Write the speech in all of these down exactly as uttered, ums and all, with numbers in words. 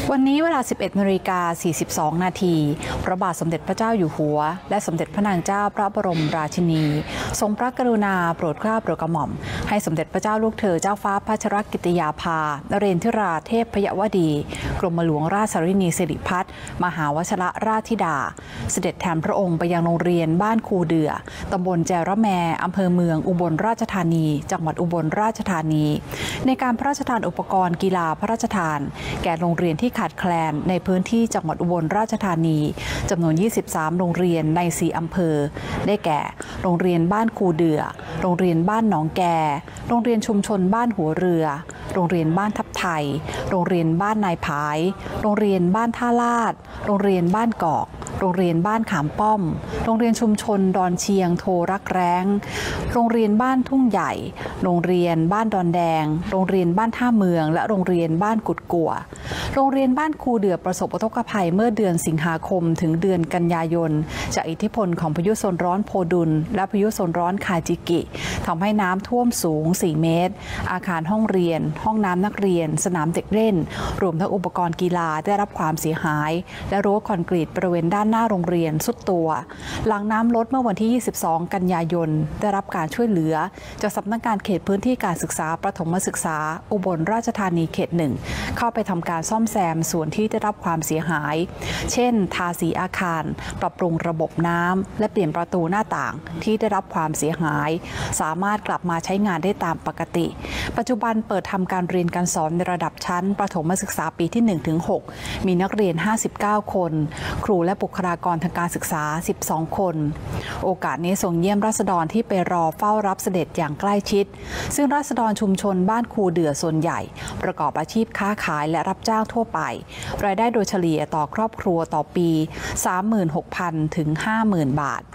วันนี้เวลา สิบเอ็ดนาฬิกาสี่สิบสอง นาทีพระบาทสมเด็จพระเจ้าอยู่หัวและสมเด็จพระนางเจ้าพระบรมราชินีทรงพระกรุณาโปรดเกล้าโปรดกระหม่อมให้สมเด็จพระเจ้าลูกเธอเจ้าฟ้าพัชรกิติยาภานเรนทิราเทพพยวดีกรมหลวงราชสรินีสิริพัฒน์มหาวชิรราชธิดาเสด็จแทนพระองค์ไปยังโรงเรียนบ้านคูเดือตำบลแจระแมอำเภอเมืองอุบลราชธานีจังหวัดอุบลราชธานีในการพระราชทานอุปกรณ์กีฬาพระราชทานแก่โรงเรียนที่ขาดแคลนในพื้นที่จังหวัดอุบลราชธานีจำนวนยี่สิบสามโรงเรียนในสี่อำเภอได้แก่โรงเรียนบ้านคูเดือโรงเรียนบ้านหนองแกโรงเรียนชุมชนบ้านหัวเรือโรงเรียนบ้านทับไทยโรงเรียนบ้านนายผายโรงเรียนบ้านท่าลาดโรงเรียนบ้านกอกโรงเรียนบ้านขามป้อมโรงเรียนชุมชนดอนเชียงโทรักแร้งโรงเรียนบ้านทุ่งใหญ่โรงเรียนบ้านดอนแดงโรงเรียนบ้านท่าเมืองและโรงเรียนบ้านกุดกัวโรงเรียนบ้านคูเดือประสบอุทกภัยเมื่อเดือนสิงหาคมถึงเดือนกันยายนจากอิทธิพลของพายุโซนร้อนโพดุลและพายุโซนร้อนคาจิกิทำให้น้ำท่วมสูงสี่เมตรอาคารห้องเรียนห้องน้ำนักเรียนสนามเด็กเล่นรวมทั้งอุปกรณ์กีฬาได้รับความเสียหายและรั้วคอนกรีตบริเวณด้านหน้าโรงเรียนทรุดตัวหลังน้ำลดเมื่อวันที่ยี่สิบสองกันยายนได้รับการช่วยเหลือจากสำนักงานเขตพื้นที่การศึกษาประถมศึกษาอุบลราชธานีเขตหนึ่งเข้าไปทำการซ่อมแซมส่วนที่ได้รับความเสียหายเช่นทาสีอาคารปรับปรุงระบบน้ำและเปลี่ยนประตูหน้าต่างที่ได้รับความเสียหายสามารถกลับมาใช้งานได้ตามปกติปัจจุบันเปิดทำการเรียนการสอนในระดับชั้นประถมศึกษาปีที่ หนึ่งถึงหก มีนักเรียนห้าสิบเก้าคนครูและบุคลากรทางการศึกษาสิบสองคนโอกาสนี้ทรงเยี่ยมราษฎรที่ไปรอเฝ้ารับเสด็จอย่างใกล้ชิดซึ่งราษฎรชุมชนบ้านคูเดือส่วนใหญ่ประกอบอาชีพค้าขายและรับจ้างทั่วไปรายได้โดยเฉลี่ยต่อครอบครัวต่อปี สามหมื่นหกพัน ถึง ห้าหมื่น บาท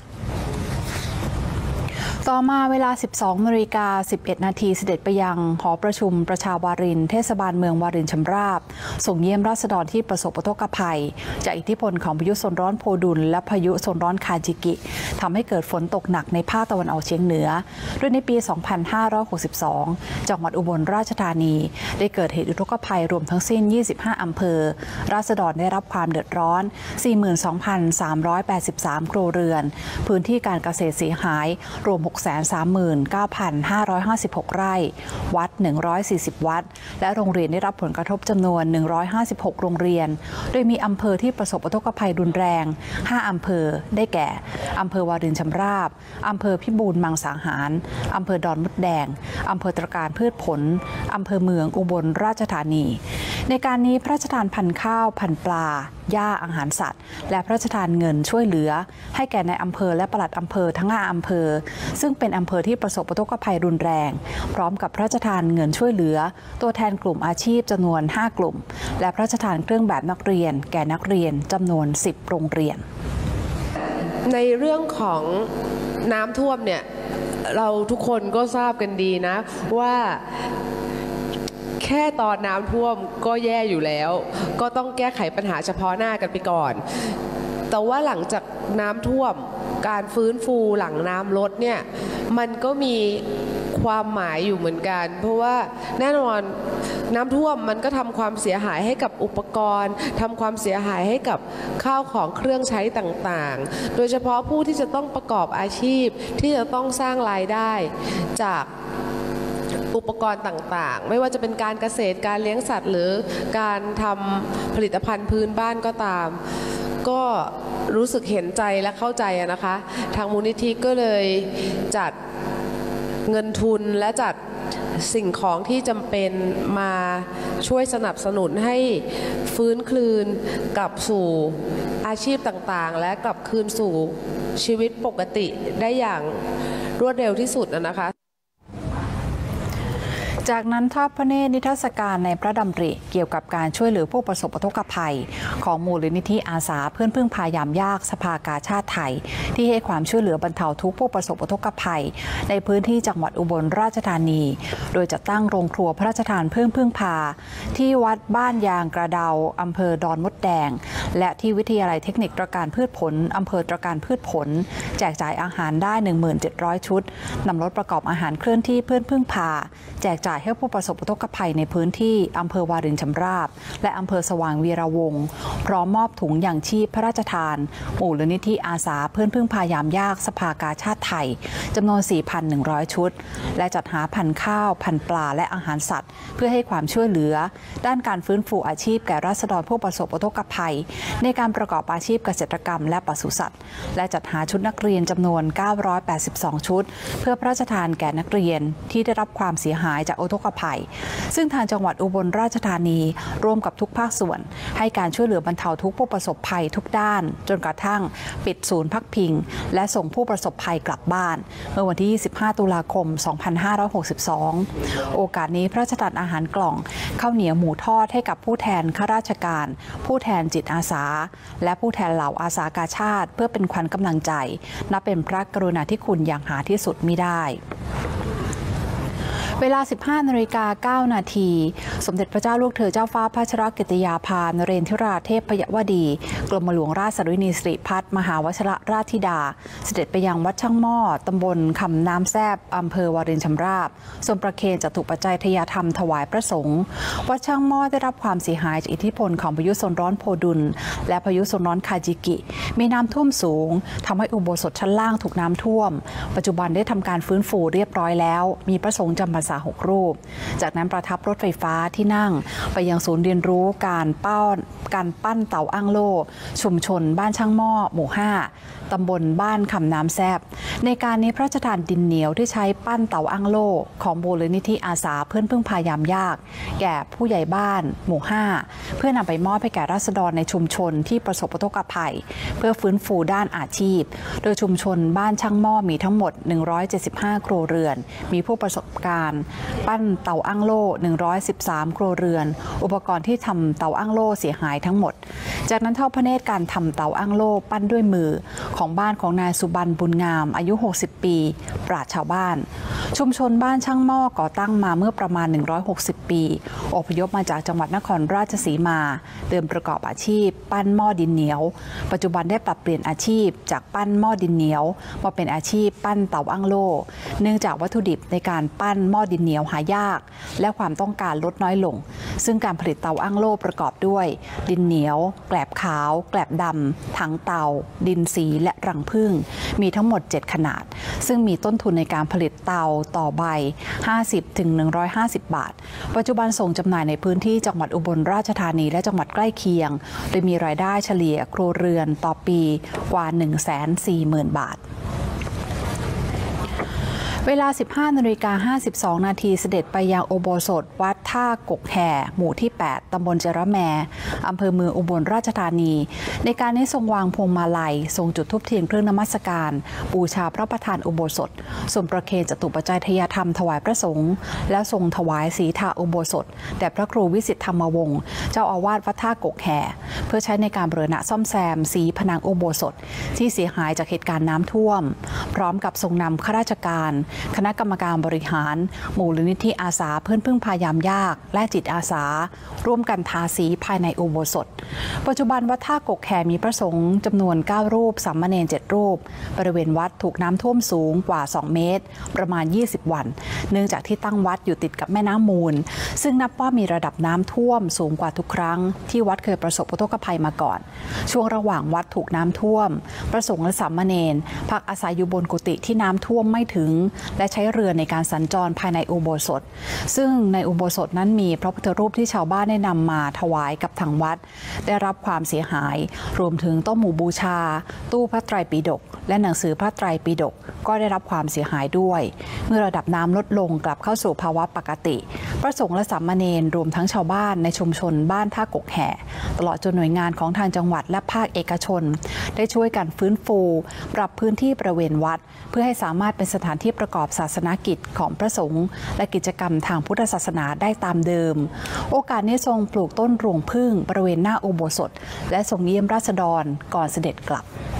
ต่อมาเวลา สิบสองนาฬิกาสิบเอ็ด นาทีเสด็จไปยังหอประชุมประชาวารินเทศบาลเมืองวารินชำราบส่งเยี่ยมราษฎรที่ประสบอุทกภัยจากอิทธิพลของพายุโซนร้อนโพดุลและพายุโซนร้อนคาจิกิทำให้เกิดฝนตกหนักในภาคตะวันออกเฉียงเหนือโดยในปี สองพันห้าร้อยหกสิบสอง จังหวัดอุบลราชธานีได้เกิดเหตุอุทกภัยรวมทั้งสิ้นยี่สิบห้าอำเภอราษฎรได้รับความเดือดร้อน สี่หมื่นสองพันสามร้อยแปดสิบสาม ครัวเรือนพื้นที่การเกษตรเสียหายรวม หกแสนสามหมื่นเก้าพันห้าร้อยห้าสิบหก ไร่วัดหนึ่งร้อยสี่สิบวัดและโรงเรียนได้รับผลกระทบจำนวนหนึ่งร้อยห้าสิบหกโรงเรียนโดยมีอำเภอที่ประสบอุทกภัยรุนแรงห้าอำเภอได้แก่อำเภอวารินชำราบอำเภอพิบูลมังสาหารอำเภอดอนมดแดงอำเภอตระการพืชผลอำเภอเมืองอุบลราชธานีในการนี้พระราชทานพันธุ์ข้าวพันธุ์ปลาหญ้าอาหารสัตว์และพระราชทานเงินช่วยเหลือให้แก่ในอำเภอและปลัดอำเภอทั้งห้าอำเภอซึ่งเป็นอำเภอที่ประสบอุทกภัยรุนแรงพร้อมกับพระราชทานเงินช่วยเหลือตัวแทนกลุ่มอาชีพจำนวนห้ากลุ่มและพระราชทานเครื่องแบบนักเรียนแก่นักเรียนจำนวนสิบโรงเรียนในเรื่องของน้ำท่วมเนี่ยเราทุกคนก็ทราบกันดีนะว่าแค่ตอนน้ำท่วมก็แย่อยู่แล้วก็ต้องแก้ไขปัญหาเฉพาะหน้ากันไปก่อนแต่ว่าหลังจากน้ำท่วมการฟื้นฟูหลังน้ำลดเนี่ยมันก็มีความหมายอยู่เหมือนกันเพราะว่าแน่นอนน้ำท่วมมันก็ทำความเสียหายให้กับอุปกรณ์ทำความเสียหายให้กับข้าวของเครื่องใช้ต่างๆโดยเฉพาะผู้ที่จะต้องประกอบอาชีพที่จะต้องสร้างรายได้จากอุปกรณ์ต่างๆไม่ว่าจะเป็นการเกษตรการเลี้ยงสัตว์หรือการทำผลิตภัณฑ์พื้นบ้านก็ตามก็รู้สึกเห็นใจและเข้าใจนะคะทางมูลนิธิก็เลยจัดเงินทุนและจัดสิ่งของที่จำเป็นมาช่วยสนับสนุนให้ฟื้นคืนกลับสู่อาชีพต่างๆและกลับคืนสู่ชีวิตปกติได้อย่างรวดเร็วที่สุดนะคะจากนั้นทอดพระเนตรนิทรรศการในพระดำริเกี่ยวกับการช่วยเหลือผู้ประสบอุทกภัยของมูลนิธิอาสาเพื่อนพึ่งพายามยากสภากาชาติไทยที่ให้ความช่วยเหลือบรรเทาทุกข์ผู้ประสบอุทกภัยในพื้นที่จังหวัดอุบลราชธานีโดยจัดตั้งโรงครัวพระราชทานเพื่อนพึ่งพาที่วัดบ้านยางกระเดาอำเภอดอนมดแดงและที่วิทยาลัยเทคนิคตระการพืชผลอำเภอตระการพืชผลแจกจ่ายอาหารได้ หนึ่งหมื่นเจ็ดร้อย ชุดนำรถประกอบอาหารเคลื่อนที่เพื่อนพึ่งพาแจกจ่ายยให้ผู้ประสบอุทกภัยในพื้นที่อำเภอวารินชำราบและอำเภอสว่างวีระวงศ์พร้อมมอบถุงยางชีพพระราชทานมูลนิธิอาสาเพื่อนพึ่งพายามยากสภากาชาติไทยจำนวน สี่พันหนึ่งร้อย ชุดและจัดหาพันธุ์ข้าวพันธุ์ปลาและอาหารสัตว์เพื่อให้ความช่วยเหลือด้านการฟื้นฟูอาชีพแก่ราษฎรผู้ประสบอุทกภัยในการประกอบอาชีพเกษตรกรรมและปศุสัตว์และจัดหาชุดนักเรียนจำนวนเก้าร้อยแปดสิบสองชุดเพื่อพระราชทานแก่นักเรียนที่ได้รับความเสียหายจากอุทกภัยซึ่งทางจังหวัดอุบลราชธานีร่วมกับทุกภาคส่วนให้การช่วยเหลือบรรเทาทุกผู้ประสบภัยทุกด้านจนกระทั่งปิดศูนย์พักพิงและส่งผู้ประสบภัยกลับบ้านเมื่อวันที่ยี่สิบห้าตุลาคมสองพันห้าร้อยหกสิบสองโอกาสนี้พระราชทานอาหารกล่องข้าวเหนียวหมูทอดให้กับผู้แทนข้าราชการผู้แทนจิตอาสาและผู้แทนเหล่าอาสากาชาติเพื่อเป็นขวัญกำลังใจนับเป็นพระกรุณาธิคุณอย่างหาที่สุดมิได้เวลา สิบห้านาฬิกาเก้านาทีสมเด็จพระเจ้าลูกเธอเจ้าฟ้าพัชรกิติยาภานเรนทิราเทพยวดีกรมหลวงราชสรุณีสิริพัฒน์มหาวชิรราชธิดาเสด็จไปยังวัดช่างหม้อตำบลคำน้ำแซบอำเภอวารินชำราบทรงประเคนจตุปัจจัยทยธรรมถวายพระสงฆ์วัดช่างหม้อได้รับความเสียหายจากอิทธิพลของพายุโซนร้อนโพดุลและพายุโซนร้อนคาจิกิมีน้ำท่วมสูงทำให้อุโบสถชั้นล่างถูกน้ำท่วมปัจจุบันได้ทำการฟื้นฟูเรียบร้อยแล้วมีพระสงฆ์จำพรรษาหกรูปจากนั้นประทับรถไฟฟ้าที่นั่งไปยังศูนย์เรียนรู้การป้อนการปั้นเต่าอ้างโล่ชุมชนบ้านช่างหม้อหมู่ห้าตำบลบ้านคำน้ำแซบในการนี้พระราชทานดินเหนียวที่ใช้ปั้นเต่าอ้างโล่ของมูลนิธิอาสาเพื่อนพึ่งพายามยากแก่ผู้ใหญ่บ้านหมู่ห้าเพื่อนำไปมอบให้แก่ราษฎรในชุมชนที่ประสบอุทกภัยเพื่อฟื้นฟูด้านอาชีพโดยชุมชนบ้านช่างหม้อมีทั้งหมดหนึ่งร้อยเจ็ดสิบห้าครัวเรือนมีผู้ประสบการณ์ปั้นเต่าอ้างโล่หนึ่งร้อยสิบสามครัวเรือนอุปกรณ์ที่ทำเต่าอ้างโล่เสียหายทั้งหมดจากนั้นทอดพระเนตรการทำเต่าอ้างโล่ปั้นด้วยมือของบ้านของนายสุบรรณบุญงามอายุหกสิบปีปราชญ์ชาวบ้านชุมชนบ้านช่างหม้อก่อตั้งมาเมื่อประมาณหนึ่งร้อยหกสิบปีอพยพมาจากจังหวัดนครราชสีมาเดิมประกอบอาชีพปั้นหม้อดินเหนียวปัจจุบันได้ปรับเปลี่ยนอาชีพจากปั้นหม้อดินเหนียวมาเป็นอาชีพปั้นเต่าอ้างโล่เนื่องจากวัตถุดิบในการปั้นหม้อดินเหนียวหายากและความต้องการลดน้อยลงซึ่งการผลิตเตาอ้างโล่ประกอบด้วยดินเหนียวแกลบขาวแกลบดำถังเตาดินสีและรังผึ้งมีทั้งหมดเจ็ดขนาดซึ่งมีต้นทุนในการผลิตเตาต่อใบ ห้าสิบถึงหนึ่งร้อยห้าสิบ บาทปัจจุบันส่งจำหน่ายในพื้นที่จังหวัดอุบลราชธานีและจังหวัดใกล้เคียงโดยมีรายได้เฉลี่ยครัวเรือนต่อปีกว่า หนึ่งแสนสี่หมื่น บาทเวลา สิบห้านาฬิกาห้าสิบสองนาทีเสด็จไปยังอุโบสถวัดท่ากกแห่หมู่ที่แปดตำบลเจระแมอำเภอเมืองอุบลราชธานีในการนี้ทรงวางพวงมาลัยทรงจุดธูปเทียนเครื่องนมัสการบูชาพระประธานอุโบสถทรงประเคนจตุปัจจัยทยธรรมถวายพระสงฆ์และทรงถวายสีทาอุโบสถแด่พระครูวิสิทธธรรมวงศ์เจ้าอาวาสวัดท่ากกแห่เพื่อใช้ในการบูรณะซ่อมแซมสีผนังอุโบสถที่เสียหายจากเหตุการณ์น้ำท่วมพร้อมกับทรงนำข้าราชการคณะกรรมการบริหารมูลนิธิอาสาเพื่อนพึ่งพายามยากและจิตอาสาร่วมกันทาสีภายในอุโบสถปัจจุบันวัดท่ากกแห่มีพระสงฆ์จำนวนเก้ารูปสามเณรเจ็ดรูปบริเวณวัดถูกน้ำท่วมสูงกว่าสองเมตรประมาณยี่สิบวันเนื่องจากที่ตั้งวัดอยู่ติดกับแม่น้ำมูลซึ่งนับว่ามีระดับน้ำท่วมสูงกว่าทุกครั้งที่วัดเคยประสบอุทกภัยมาก่อนช่วงระหว่างวัดถูกน้ำท่วมพระสงฆ์และสามเณรพักอาศัยอยู่บนกุฏิที่น้ำท่วมไม่ถึงและใช้เรือในการสัญจรภายในอุโบสถซึ่งในอุโบสถนั้นมีพระพุทธรูปที่ชาวบ้านได้นำมาถวายกับทางวัดได้รับความเสียหายรวมถึงโต๊ะหมู่บูชาตู้พระไตรปิฎกและหนังสือพระไตรปิฎกก็ได้รับความเสียหายด้วยเมื่อระดับน้ำลดลงกลับเข้าสู่ภาวะปกติพระสงฆ์และสามเณรรวมทั้งชาวบ้านในชุมชนบ้านท่ากกแห่ตลอดจนหน่วยงานของทางจังหวัดและภาคเอกชนได้ช่วยกันฟื้นฟูปรับพื้นที่บริเวณวัดเพื่อให้สามารถเป็นสถานที่ประกอบศาสนกิจของพระสงฆ์และกิจกรรมทางพุทธศาสนาได้ตามเดิมโอกาสนี้ทรงปลูกต้นรวงผึ้งบริเวณหน้าอุโบสถและทรงเยี่ยมราษฎรก่อนเสด็จกลับ